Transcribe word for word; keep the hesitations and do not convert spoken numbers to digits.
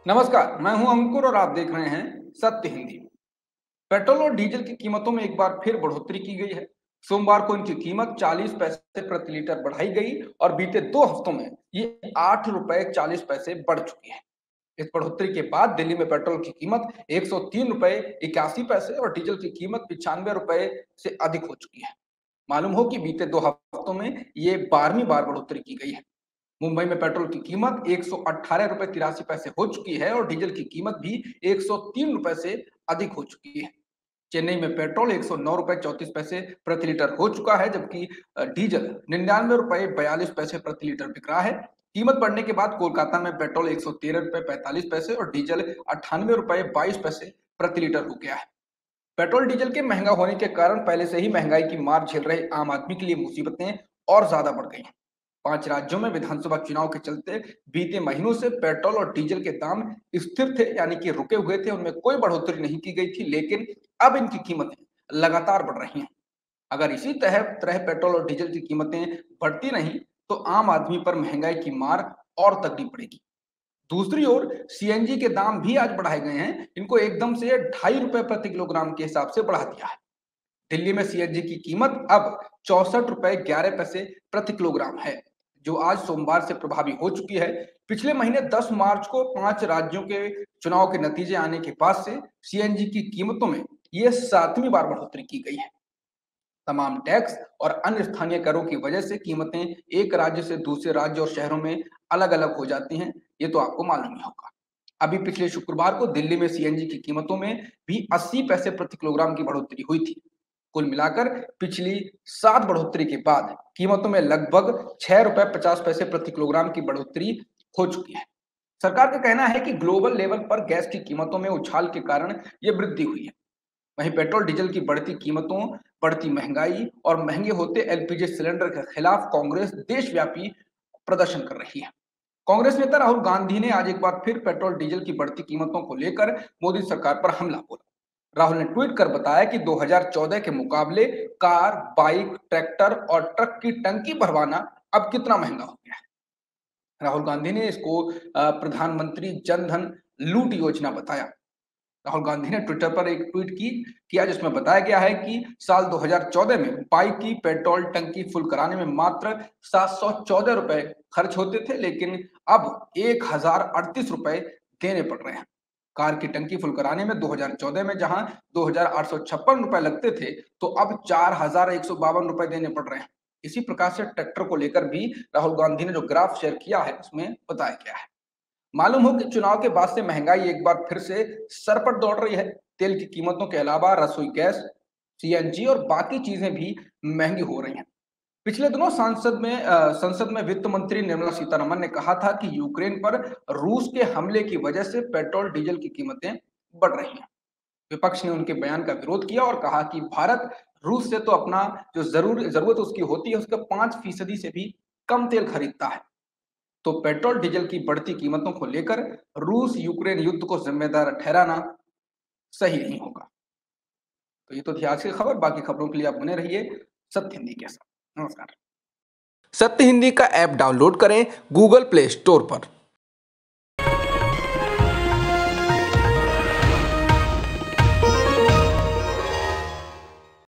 नमस्कार, मैं हूं अंकुर और आप देख रहे हैं सत्य हिंदी। पेट्रोल और डीजल की कीमतों में एक बार फिर बढ़ोतरी की गई है। सोमवार को इनकी कीमत चालीस पैसे प्रति लीटर बढ़ाई गई और बीते दो हफ्तों में ये आठ रुपए चालीस पैसे बढ़ चुकी है। इस बढ़ोतरी के बाद दिल्ली में पेट्रोल की कीमत एक सौ तीन रुपए इक्यासी पैसे और डीजल की कीमत पिचानवे रुपए से अधिक हो चुकी है। मालूम हो कि बीते दो हफ्तों में ये बारहवीं बार बढ़ोतरी की गई है। मुंबई में पेट्रोल की कीमत एक सौ अठारह रुपए तिरासी पैसे हो चुकी है और डीजल की कीमत भी एक सौ तीन रुपए से अधिक हो चुकी है। चेन्नई में पेट्रोल एक सौ नौ रुपए चौतीस पैसे प्रति लीटर हो चुका है, जबकि डीजल निन्यानवे रुपए बयालीस पैसे प्रति लीटर बिक रहा है। कीमत बढ़ने के बाद कोलकाता में पेट्रोल एक सौ तेरह रुपए पैंतालीस पैसे और डीजल अट्ठानवे रुपए बाईस पैसे प्रति लीटर हो गया है। पेट्रोल डीजल के महंगा होने के कारण पहले से ही महंगाई की मार झेल रहे आम आदमी के लिए मुसीबतें और ज्यादा बढ़ गई हैं। पांच राज्यों में विधानसभा चुनाव के चलते बीते महीनों से पेट्रोल और डीजल के दाम स्थिर थे, यानी कि रुके हुए थे, उनमें कोई बढ़ोतरी नहीं की गई थी, लेकिन अब इनकी कीमतें लगातार बढ़ रही हैं। अगर इसी तरह तरह पेट्रोल और डीजल की कीमतें बढ़ती नहीं तो आम आदमी पर महंगाई की मार और तगड़ी पड़ेगी। दूसरी ओर सीएनजी के दाम भी आज बढ़ाए गए हैं। इनको एकदम से ढाई रुपए प्रति किलोग्राम के हिसाब से बढ़ा दिया है। दिल्ली में सीएनजी की कीमत अब चौसठ रुपए ग्यारह पैसे प्रति किलोग्राम है, जो आज सोमवार से प्रभावी हो चुकी है। पिछले महीने दस मार्च को पांच राज्यों के चुनाव के नतीजे आने के बाद से सीएनजी की कीमतों में यह सातवीं बार बढ़ोतरी की गई है। तमाम टैक्स और अन्य स्थानीय करों की वजह से कीमतें एक राज्य से दूसरे राज्य और शहरों में अलग अलग हो जाती हैं, ये तो आपको मालूम ही होगा। अभी पिछले शुक्रवार को दिल्ली में सीएनजी की कीमतों में भी अस्सी पैसे प्रति किलोग्राम की बढ़ोतरी हुई थी। कुल मिलाकर पिछली सात बढ़ोतरी के बाद कीमतों में लगभग छह रुपए पचास पैसे प्रति किलोग्राम की बढ़ोतरी हो चुकी है। सरकार का कहना है कि ग्लोबल लेवल पर गैस की कीमतों में उछाल के कारण यह वृद्धि हुई है। वहीं पेट्रोल डीजल की बढ़ती कीमतों, बढ़ती महंगाई और महंगे होते एलपीजी सिलेंडर के खिलाफ कांग्रेस देशव्यापी प्रदर्शन कर रही है। कांग्रेस नेता राहुल गांधी ने आज एक बार फिर पेट्रोल डीजल की बढ़ती कीमतों को लेकर मोदी सरकार पर हमला बोला। राहुल ने ट्वीट कर बताया कि दो हज़ार चौदह के मुकाबले कार, बाइक, ट्रैक्टर और ट्रक की टंकी भरवाना अब कितना महंगा हो गया है। राहुल गांधी ने इसको प्रधानमंत्री जन धन लूट योजना बताया। राहुल गांधी ने ट्विटर पर एक ट्वीट की किया जिसमें बताया गया है कि साल दो हज़ार चौदह में बाइक की पेट्रोल टंकी फुल कराने में मात्र सात सौ चौदह रुपए खर्च होते थे, लेकिन अब एक हजार अड़तीस रुपए देने पड़ रहे हैं। कार की टंकी फुल कराने में दो हज़ार चौदह में जहां दो हजार आठ सौ छप्पन रुपए लगते थे, तो अब चार हजार एक सौ बावन रुपए देने पड़ रहे हैं। इसी प्रकार से ट्रैक्टर को लेकर भी राहुल गांधी ने जो ग्राफ शेयर किया है उसमें बताया गया है। मालूम हो कि चुनाव के बाद से महंगाई एक बार फिर से सर पर दौड़ रही है। तेल की कीमतों के अलावा रसोई गैस, सीएनजी और बाकी चीजें भी महंगी हो रही हैं। पिछले दिनों संसद में अ, संसद में वित्त मंत्री निर्मला सीतारमण ने कहा था कि यूक्रेन पर रूस के हमले की वजह से पेट्रोल डीजल की कीमतें बढ़ रही हैं। विपक्ष ने उनके बयान का विरोध किया और कहा कि भारत रूस से तो अपना जो जरूर जरूरत उसकी होती है उसका पांच फीसदी से भी कम तेल खरीदता है। तो पेट्रोल डीजल की बढ़ती कीमतों को लेकर रूस यूक्रेन युद्ध को जिम्मेदार ठहराना सही नहीं होगा। तो ये तो थी आज की खबर। बाकी खबरों के लिए आप बने रहिए सत्य हिंदी के साथ। नमस्कार। सत्य हिंदी का ऐप डाउनलोड करें गूगल प्ले स्टोर पर।